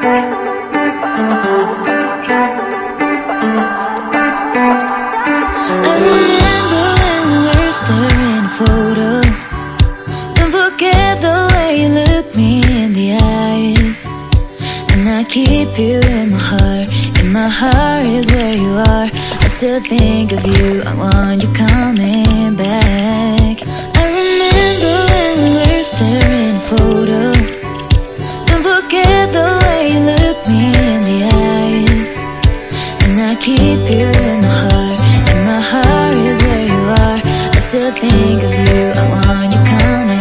I remember when we were staring at a photo. Don't forget the way you look me in the eyes. And I keep you in my heart. In my heart is where you are. I still think of you, I want you coming back. I remember when we were staring at a photo. Don't forget the way you look me in the eyes. And I keep you in my heart. In my heart is where you are. I still think of you, I want you coming